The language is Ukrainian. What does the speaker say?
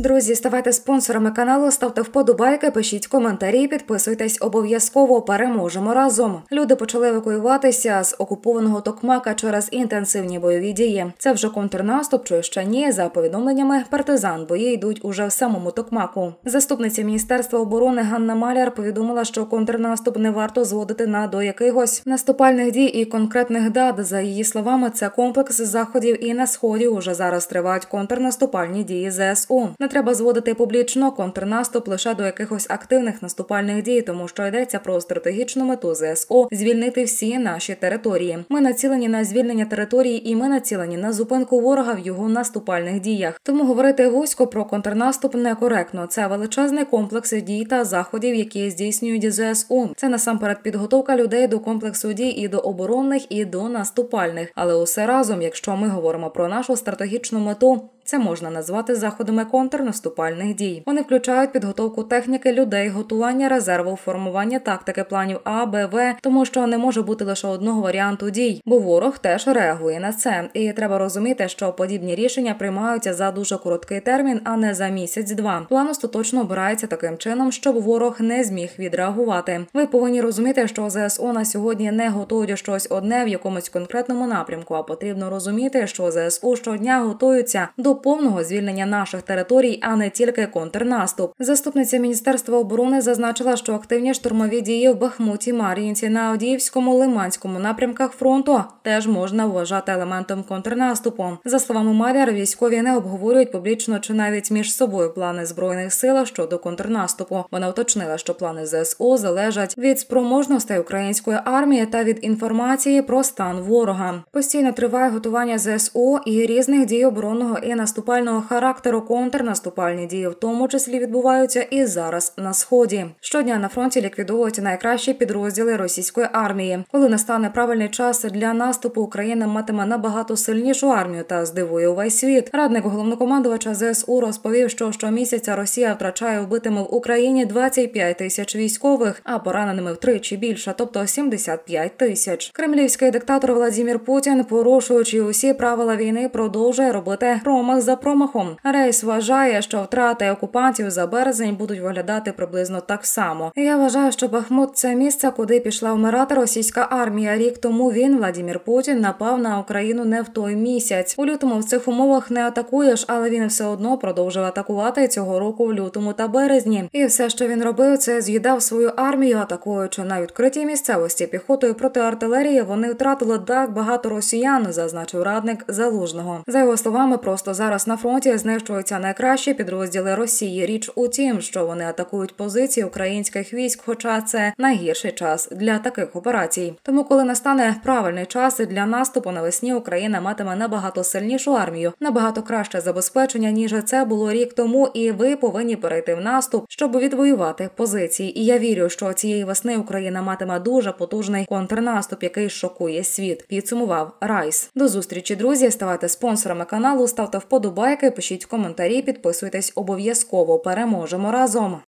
Друзі, ставайте спонсорами каналу, ставте вподобайки, пишіть коментарі, підписуйтесь обов'язково, переможемо разом. Люди почали евакуюватися з окупованого Токмака через інтенсивні бойові дії. Це вже контрнаступ чи ще ні? За повідомленнями партизан, бої йдуть уже в самому Токмаку. Заступниця Міністерства оборони Ганна Маляр повідомила, що контрнаступ не варто зводити до якихось наступальних дій і конкретних дат. За її словами, це комплекс заходів і на Сході уже зараз тривають контрнаступальні дії ЗСУ. Не треба зводити публічно контрнаступ лише до якихось активних наступальних дій, тому що йдеться про стратегічну мету ЗСУ – звільнити всі наші території. Ми націлені на звільнення території і ми націлені на зупинку ворога в його наступальних діях. Тому говорити вузько про контрнаступ некоректно. Це величезний комплекс дій та заходів, які здійснюють ЗСУ. Це насамперед підготовка людей до комплексу дій і до оборонних, і до наступальних. Але усе разом, якщо ми говоримо про нашу стратегічну мету, це можна назвати заходами контрнаступальних дій. Вони включають підготовку техніки, людей, готування резерву, формування тактики планів А, Б, В, тому що не може бути лише одного варіанту дій, бо ворог теж реагує на це. І треба розуміти, що подібні рішення приймаються за дуже короткий термін, а не за місяць-два. План остаточно обирається таким чином, щоб ворог не зміг відреагувати. Ви повинні розуміти, що ЗСУ на сьогодні не готують щось одне в якомусь конкретному напрямку, а потрібно розуміти, що ЗСУ щодня готуються до повного звільнення наших територій, а не тільки контрнаступ. Заступниця Міністерства оборони зазначила, що активні штурмові дії в Бахмуті, Мар'їнці, на Авдіївському, Лиманському напрямках фронту теж можна вважати елементом контрнаступу. За словами Маляр, військові не обговорюють публічно чи навіть між собою плани Збройних сил щодо контрнаступу. Вона уточнила, що плани ЗСУ залежать від спроможностей української армії та від інформації про стан ворога. Постійно триває готування ЗСУ і різних дій оборонного і наступального характеру. Контрнаступальні дії в тому числі відбуваються і зараз на Сході. Щодня на фронті ліквідовуються найкращі підрозділи російської армії. Коли настане правильний час для наступу, Україна матиме набагато сильнішу армію та здивує увесь світ. Радник головнокомандувача ЗСУ розповів, що щомісяця Росія втрачає вбитими в Україні 25 тисяч військових, а пораненими втричі більше, тобто 75 тисяч. Кремлівський диктатор Владимир Путін, порушуючи усі правила війни, продовжує робити промах за промахом. Рейс вважає, що втрати окупантів за березень будуть виглядати приблизно так само. Я вважаю, що Бахмут – це місце, куди пішла вмирати російська армія. Рік тому він, Владимир Путін, напав на Україну не в той місяць. У лютому в цих умовах не атакуєш, але він все одно продовжив атакувати цього року в лютому та березні. І все, що він робив, це з'їдав свою армію, атакуючи на відкритій місцевості піхотою проти артилерії. Вони втратили так багато росіян, зазначив радник Залужного. За його словами, просто зараз на фронті знищуються найкращі підрозділи Росії. Річ у тім, що вони атакують позиції українських військ, хоча це найгірший час для таких операцій. Тому, коли настане правильний час для наступу навесні, Україна матиме набагато сильнішу армію, набагато краще забезпечення, ніж це було рік тому, і ви повинні перейти в наступ, щоб відвоювати позиції. І я вірю, що цієї весни Україна матиме дуже потужний контрнаступ, який шокує світ, підсумував Райс. До зустрічі, друзі, ставайте спонсорами каналу, ставте вподобайки, пишіть коментарі, підписуйтесь обов'язково. Переможемо разом!